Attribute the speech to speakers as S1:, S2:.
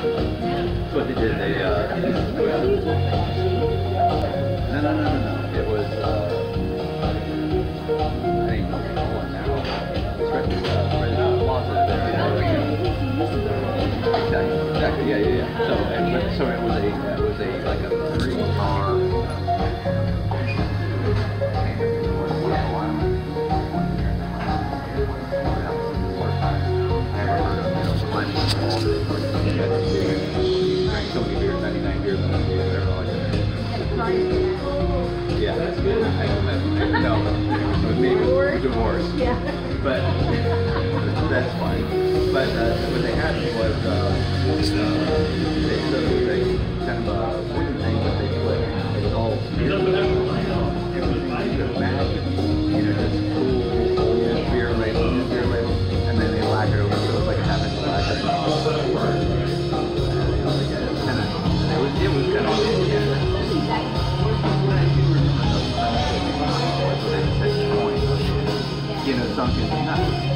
S1: So what they did, they no. It was I don't even know what they call it now. It's right in the plaza there. Exactly. Yeah. So it was a like a 3-car. Yeah, that's good. No, maybe divorce. Yeah. But that's fine. But what they had was it was a kind of a wooden thing that they put. It was all everything you could imagine. Just cool old beer labels, and then they lacquered over, so it was like a half-inch lacquer. It was kind of yeah. Something nuts.